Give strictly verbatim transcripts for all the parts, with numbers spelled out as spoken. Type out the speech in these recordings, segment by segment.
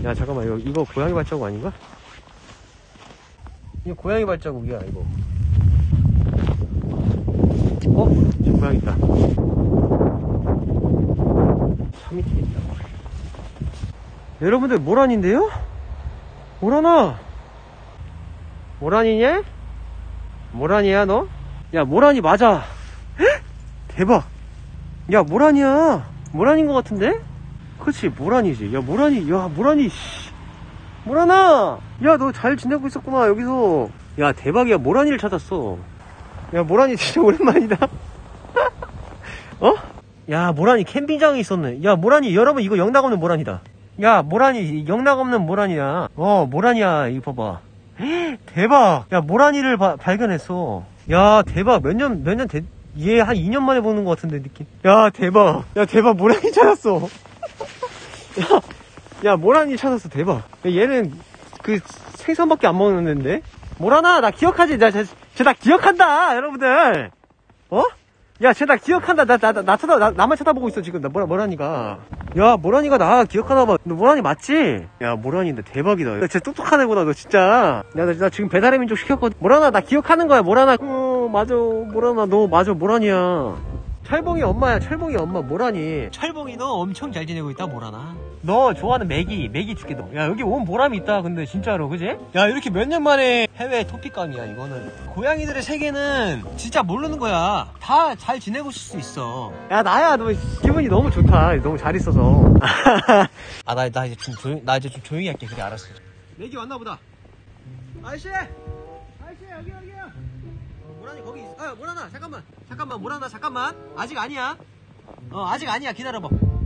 야 잠깐만, 이거, 이거 고양이 발자국 아닌가? 이거 고양이 발자국이야 이거. 어? 저 고양이 있다. 참 밑에 있다. 여러분들 모란인데요? 모란아! 모란이냐? 모란이야 너? 야 모란이 맞아. 헉? 대박. 야 모란이야. 모란인 것 같은데? 그치 모란이지. 야 모란이. 야 모란이. 모란아! 야 너 잘 지내고 있었구나 여기서. 야 대박이야. 모란이를 찾았어. 야 모란이 진짜 오랜만이다. 어? 야 모란이 캠핑장에 있었네. 야 모란이 여러분 이거 영락없는 모란이다. 야 모란이 영락없는 모란이야. 어 모란이야. 이거 봐봐. 대박. 야 모란이를 바, 발견했어. 야 대박. 몇 년 몇 년 됐... 얘 한 이 년 만에 보는 것 같은데 느낌. 야 대박. 야 대박. 모란이 찾았어. 야, 야 모란이 찾았어. 대박. 야, 얘는 그 생선밖에 안 먹는데. 모란아 나 기억하지? 나 쟤 나 기억한다 여러분들. 어? 야 쟤 나 기억한다. 나 나 나 쳐다 나, 나만 쳐다보고 있어 지금. 나 모라 모란이가. 야 모란이가 나 기억하나봐. 너 모란이 맞지? 야 모란이인데 대박이다. 야, 쟤 똑똑한 애구나 너 진짜. 야 나, 나 지금 배달의 민족 시켰거든. 모란아 나 기억하는 거야. 모란아. 어 맞아. 모란아 너 맞아. 모란이야. 철봉이 엄마야. 철봉이 엄마 모란이. 철봉이 너 엄청 잘 지내고 있다 모란아. 너 좋아하는 맥이 맥이 줄게 너. 야 여기 온 보람이 있다 근데 진짜로 그지? 야 이렇게 몇 년 만에 해외 토픽감이야 이거는. 고양이들의 세계는 진짜 모르는 거야. 다 잘 지내고 있을 수 있어. 야 나야 너 기분이 너무 좋다. 너무 잘 있어서. 아 나 나 이제 좀 조용 나 이제 좀 조용히 할게. 그래 알았어. 맥이 왔나 보다. 아저씨 아저씨 여기 여기요. 모란이 거기 있어. 아 모란아 잠깐만 잠깐만 모란아 잠깐만. 아직 아니야. 어 아직 아니야. 기다려봐.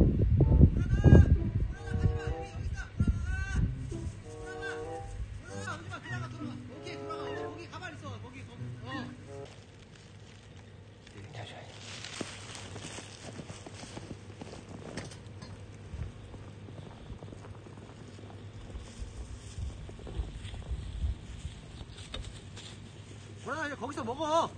모란아 이제 거기서 먹어.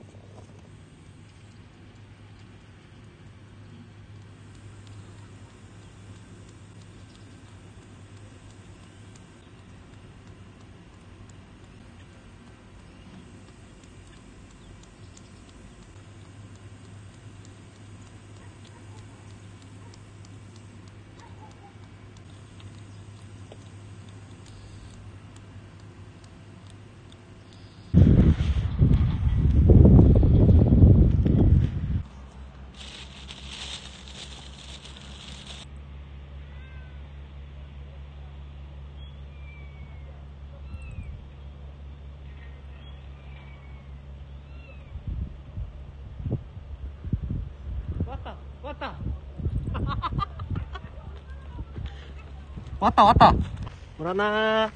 왔다 왔다 왔다 왔다. 모란아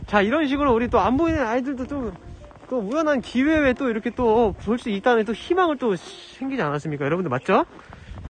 자, 이런 식으로 우리 또 안 보이는 아이들도 좀, 또 우연한 기회에 또 이렇게 또 볼 수 있다는 또 희망을 또 생기지 않았습니까? 여러분들 맞죠?